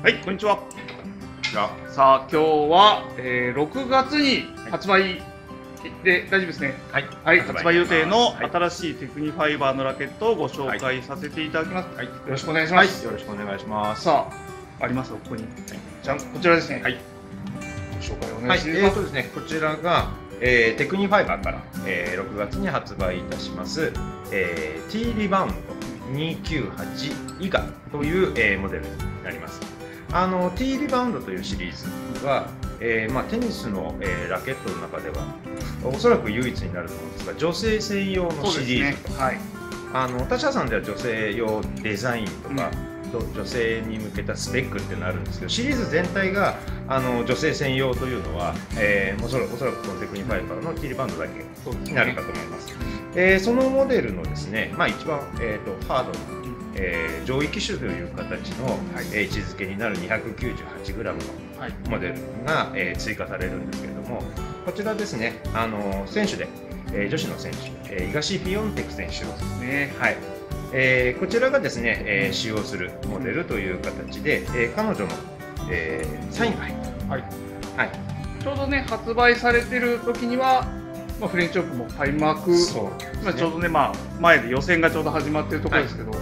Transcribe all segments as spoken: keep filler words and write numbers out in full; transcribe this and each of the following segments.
はい、こんにちは。さあ、今日は、えー、ろくがつに発売で大丈夫ですね。はい、はい、発売予定の新しいテクニファイバーのラケットをご紹介させていただきます。はい、よろしくお願いします。 よろしくお願いします。 さあ、ありますよ、ここに。じゃん、こちらですね。はい。ご紹介お願いします。 えっとですね、こちらが、えー、テクニファイバーから、えー、ろくがつに発売いたします、えー、T リバウンドにひゃくきゅうじゅうはち以下という、えー、モデルになります。あの T リバウンドというシリーズは、えーまあ、テニスの、えー、ラケットの中ではおそらく唯一になると思うんですが、女性専用のシリーズと、ね、はい、あの他社さんでは女性用デザインとか、うん、女性に向けたスペックっていうのがあるんですけど、シリーズ全体があの女性専用というのは、えー、おそらくおそらくこのテクニファイバーの T リバウンドだけになるかと思います。えー、そのモデルのですね、まあ、一番、えー、とハードなえー、上位機種という形の、はい、えー、位置づけになる にひゃくきゅうじゅうはちグラム のモデルが、えー、追加されるんですけれども、こちらですね、あの選手で、えー、女子の選手、えー、東フィオンテク選手ですね、はい、えー、こちらがですね、えー、使用するモデルという形で、えー、彼女の、えー、サインが入った、はいはい、ちょうどね発売されてる時には、まあ、フレンチオープンも開幕、そうですね、ちょうどね、まあ、前で予選がちょうど始まってるところですけど、はい、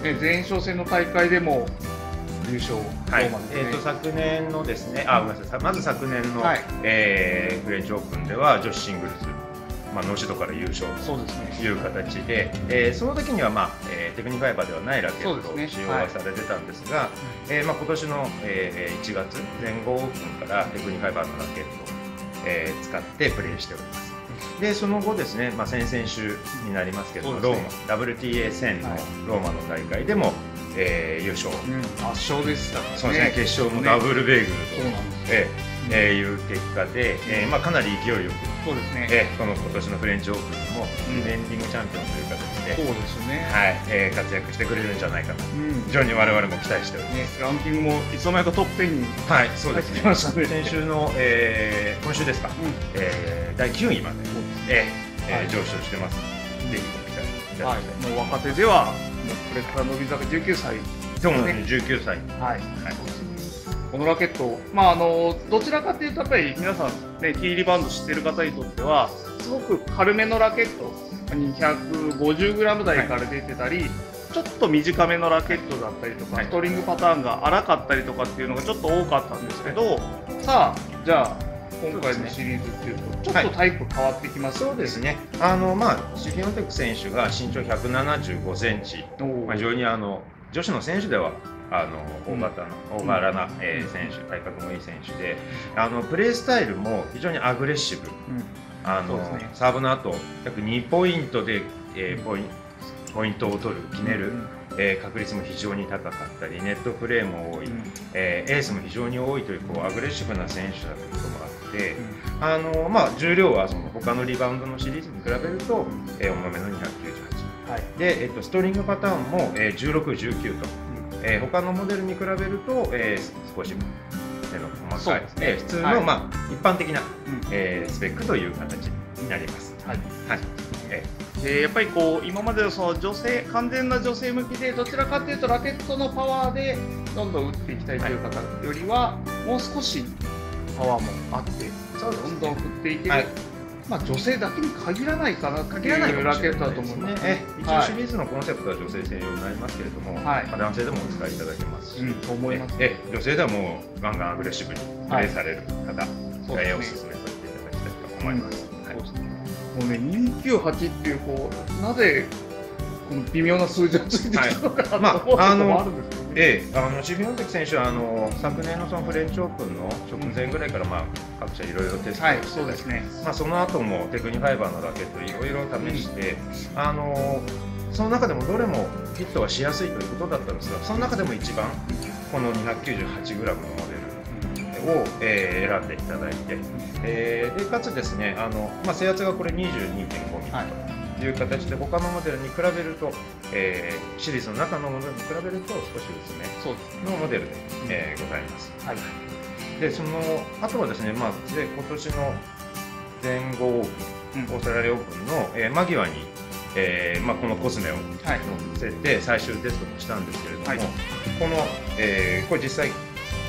前哨戦の大会でも優勝、 はい、えー、と昨年のですね、あ、ごめんなさい、まず昨年の、はい、えー、フレンチオープンでは女子シングルス、まあ、ノーシードから優勝という形で、そ, で、ね、えー、その時には、まあえー、テクニファイバーではないラケットを使用はされてたんですが、はい、えーまあ、今年の、えー、いちがつ全豪オープンからテクニファイバーのラケットを、えー、使ってプレーしております。でその後ですね、まあ、先々週になりますけども、ね、ローマ ダブリューティーエーせんのローマの大会でも、えー、優勝、うん、 圧勝でしたね。 そうですね、決勝のダブルベーグルと、えーえー、いう結果で、えーまあ、かなり勢いよく、そうですね、えー、この今年のフレンチオープンでもディフェンディングチャンピオンという形で、そうですね、はい、えー、活躍してくれるんじゃないかと、うん、非常に我々も期待しております、 ね、ランキングもいつの間にかトップテンに入ってきましたね。先週の、えー、今週ですか、うん、えー、だいきゅういまで、えーえー、上昇してます。ぜひご期待いただきたい。 もう若手ではもうこれから伸び坂じゅうきゅうさい、 そうですね、じゅうきゅうさい、 はい、はい、このラケット、まああのどちらかというとやっぱり皆さんね T リバウンド知ってる方にとってはすごく軽めのラケット、にひゃくごじゅうグラム 台から出てたり、はい、ちょっと短めのラケットだったりとか、はい、ストリングパターンが荒かったりとかっていうのがちょっと多かったんですけど、さあじゃあ今回のシリーズっていうとちょっとタイプ変わってきます、 はい、そうですね、あのまあシフィオンテク選手が身長ひゃくななじゅうごセンチ、まあ、非常にあの女子の選手ではあの大型の、うん、大柄な、えー、選手、体格もいい選手で、あのプレースタイルも非常にアグレッシブ、うん、あの、ね、サーブの後約にポイントで、えー、ポインポイントを取る、決める、うん、えー、確率も非常に高かったり、ネットプレーも多い、うん、えー、エースも非常に多いという、こうアグレッシブな選手だということもあって、うん、あのまあ、重量はその他のリバウンドのシリーズに比べると、えー、重めのにひゃくきゅうじゅうはち、はい、で、えっと、ストリングパターンも、えー、じゅうろく、じゅうきゅうと、うん、えー、他のモデルに比べると、えー、少し目の細かい、ね、えー、普通の、はい、まあ、一般的な、うん、えー、スペックという形になります。はい、はい、 えーでやっぱりこう今までのその女性完全な女性向きでどちらかというとラケットのパワーでどんどん打っていきたいという方よりは、はい、もう少しパワーもあってどんどん振っていける、はい、まあ女性だけに限らないかな限らないラケットだと思いますね。 一応シリーズのコンセプトは女性専用になりますけれども、はい、男性でもお使いいただけますし、うん、と思います、ね、え女性ではもうガンガンアグレッシブにプレーされる方が、はい、おすすめさせていただきたいと思います。うん、はい、 もうね、にひゃくきゅうじゅうはちっていうこうなぜこの微妙な数字がついてきたのかなと思うこともあるんですけどね。 ええ、あのシフィオンテク選手はあの昨年のそのフレンチオープンの直前ぐらいから、まあ、各社いろいろテストをして、はい、そうですね、まあ、その後もテクニファイバーのラケットいろいろ試して、うん、あのその中でもどれもヒットがしやすいということだったんですが、その中でも一番この にひゃくきゅうじゅうはちグラム のモデルを、えー、選んでいただいて、えー、でかつですね、あの、まあ、制圧がこれ にじゅうにてんごミリという形で、他のモデルに比べると、えー、シリーズの中のモデルに比べると少し薄めのモデルで、えー、ございます。はい、でそのあとはですね、まあ、で今年の全豪オープン、うん、オーストラリアオープンの、えー、間際に、えーまあ、このコスメを載せて最終テストもしたんですけれども、はい、この、えー、これ実際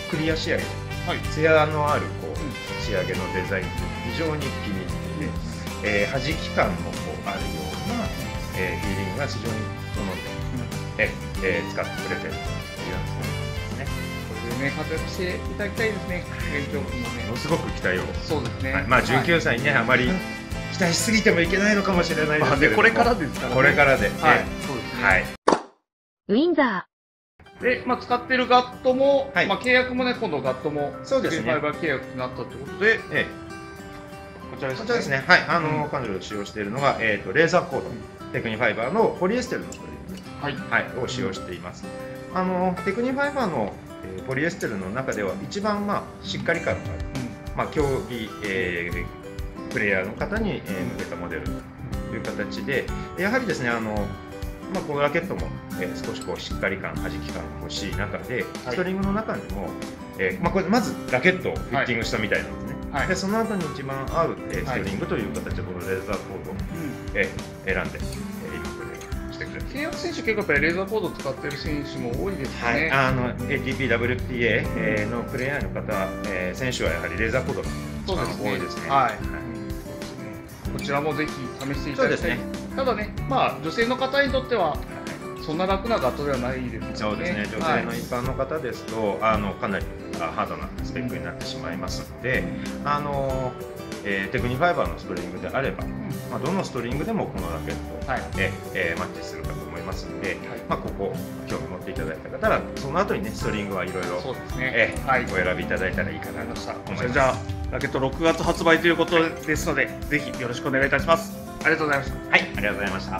クリア仕上げ、 はい、 艶のあるこう仕上げのデザインというのが非常に気に入っていて、えー、弾き感もこうあるような、えー、フィーリングが非常に好んで、ええー、使ってくれてるというようなそうですね。 これでね活躍していただきたいですね。園長君もね。 ものすごく期待を。 そうですね。 はい、まあじゅうきゅうさいにね、はい、あまり期待しすぎてもいけないのかもしれないですけれども、 これからですからね。 これからで、 はい、そうですね。はい。 ウィンザー。で、まあ、使ってるガットも、はい、まあ、契約もね、今度ガットも、 そうですね。 ファイバー契約になったということで、ええ、こちらですね。 こちらですね。はい、あの、うん、彼女が使用しているのが、えっ、ー、と、レーザーコード、うん、テクニファイバーのポリエステルのストリング、はい、はい、を使用しています。あの、テクニファイバーの、えー、ポリエステルの中では、一番、まあ、しっかり感のある、うん、まあ、競技、えー、プレイヤーの方に、えー、向けたモデルという形で、やはりですね、あの、まあ、このラケットも、えー、少しこうしっかり感、弾き感が欲しい中で、はい、ストリングの中にも、えーまあ、これまずラケットをフィッティングしたみたいなんですね。はい、でその後に一番合う、えー、ストリングという形で、このレーザーコードを、えー、選んで、えー、今プレイしてくれる。 契約選手、結構やっぱりレーザーコードを使っている選手も多いですね。 はい、あの エーティーピー、ダブリューピーエー、えー、のプレイヤーの方、えー、選手はやはりレーザーコードが一番多いですね。はい。 こちらもぜひ試していただきたい。ね、ただね、まあ女性の方にとってはそんな楽なガットではないですね。 そうですね。女性の一般の方ですと、はい、あのかなりハードなスペックになってしまいますので、あの、えー、テクニファイバーのストリングであれば、うん、まあどのストリングでもこのラケット、はい、ええー、マッチするかと思いますので、はい、まあここ興味持っていただいた方はその後にねストリングはいろいろそうですね。えー、はい、お選びいただいたらいいかなと思います。 じゃあラケットろくがつ発売ということですので、はい、ぜひよろしくお願いいたします。ありがとうございました。 はい、ありがとうございました。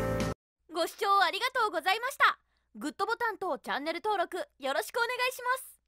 ご視聴ありがとうございました。グッドボタンとチャンネル登録よろしくお願いします。